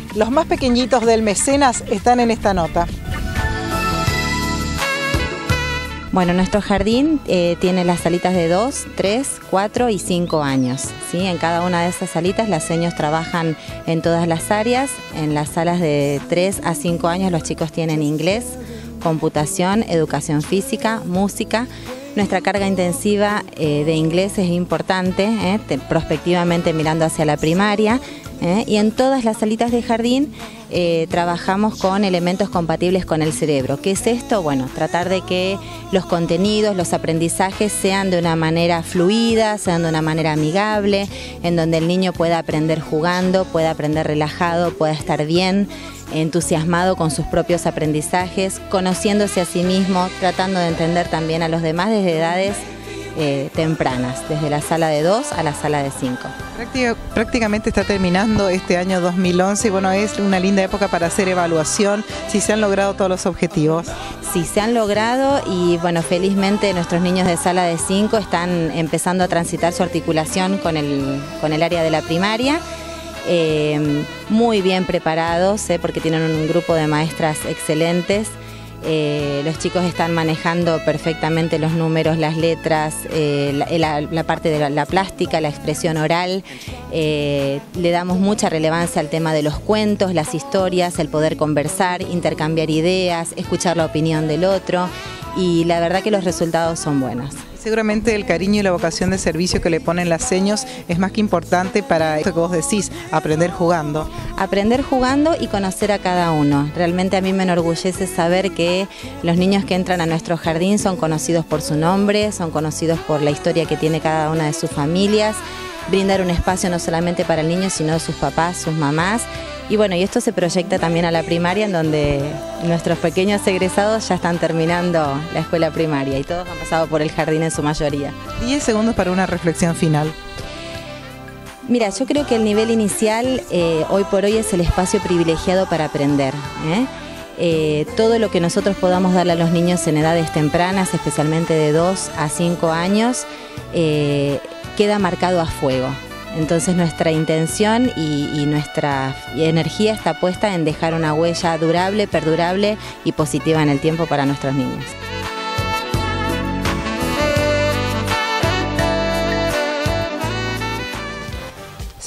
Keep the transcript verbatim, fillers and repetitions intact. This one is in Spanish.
Los más pequeñitos del Mecenas están en esta nota. Bueno, nuestro jardín eh, tiene las salitas de dos, tres, cuatro y cinco años, ¿sí? En cada una de esas salitas las seños trabajan en todas las áreas. En las salas de tres a cinco años los chicos tienen inglés, computación, educación física, música. Nuestra carga intensiva eh, de inglés es importante, eh, te, prospectivamente mirando hacia la primaria. ¿Eh? Y en todas las salitas de jardín eh, trabajamos con elementos compatibles con el cerebro. ¿Qué es esto? Bueno, tratar de que los contenidos, los aprendizajes sean de una manera fluida, sean de una manera amigable, en donde el niño pueda aprender jugando, pueda aprender relajado, pueda estar bien, entusiasmado con sus propios aprendizajes, conociéndose a sí mismo, tratando de entender también a los demás desde edades Eh, tempranas, desde la sala de dos a la sala de cinco. Prácticamente está terminando este año dos mil once y bueno, es una linda época para hacer evaluación, si se han logrado todos los objetivos. Sí, se han logrado y bueno, felizmente nuestros niños de sala de cinco están empezando a transitar su articulación con el, con el área de la primaria. Eh, muy bien preparados, eh, porque tienen un grupo de maestras excelentes. Eh, los chicos están manejando perfectamente los números, las letras, eh, la, la, la parte de la, la plástica, la expresión oral. Eh, le damos mucha relevancia al tema de los cuentos, las historias, el poder conversar, intercambiar ideas, escuchar la opinión del otro y la verdad que los resultados son buenos. Seguramente el cariño y la vocación de servicio que le ponen las seños es más que importante para esto que vos decís, aprender jugando. Aprender jugando y conocer a cada uno. Realmente a mí me enorgullece saber que los niños que entran a nuestro jardín son conocidos por su nombre, son conocidos por la historia que tiene cada una de sus familias, brindar un espacio no solamente para el niño, sino sus papás, sus mamás. Y bueno, y esto se proyecta también a la primaria, en donde nuestros pequeños egresados ya están terminando la escuela primaria y todos han pasado por el jardín en su mayoría. diez segundos para una reflexión final. Mira, yo creo que el nivel inicial eh, hoy por hoy es el espacio privilegiado para aprender, ¿eh? Eh, todo lo que nosotros podamos darle a los niños en edades tempranas, especialmente de dos a cinco años, eh, queda marcado a fuego. Entonces nuestra intención y, y nuestra energía está puesta en dejar una huella durable, perdurable y positiva en el tiempo para nuestros niños.